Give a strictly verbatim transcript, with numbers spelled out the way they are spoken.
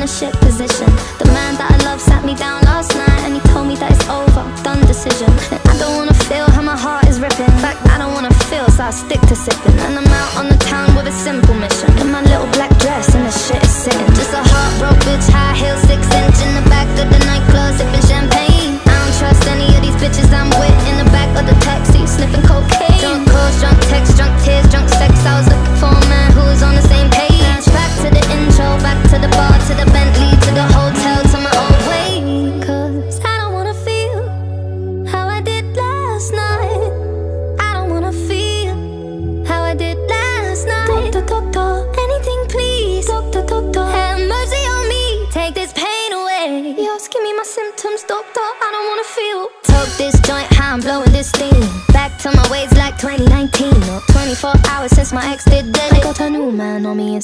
a shit position. The man that I love sat me down last night and he told me that it's over, done decision. And I don't wanna feel how my heart is ripping. In fact, I don't wanna feel, so I stick to sipping. And I'm out on the town with a simple mission. In my little black dress and the shit is sitting. Just a heartbroken bitch, high heel, six inch in the back of the nightclub, sipping champagne. I don't trust any of these bitches I'm with in the back of the taxi, sniffing cocaine. Drunk calls, drunk texts, drunk tears, drunk sex. I was looking for a man who was on the same page. Back to the intro, back to the bar, to the Bentley, to the hotel, to my own way. Cause I don't wanna feel how I did last night. I don't wanna feel how I did last night. Doctor, doctor, anything please. Doctor, doctor, have mercy on me, take this pain away. Just give me my symptoms, doctor, I don't wanna feel. Toke this joint, how I'm blowing this steam. Back to my ways like twenty nineteen. Or twenty-four hours since my ex did dead. I got a new man on me.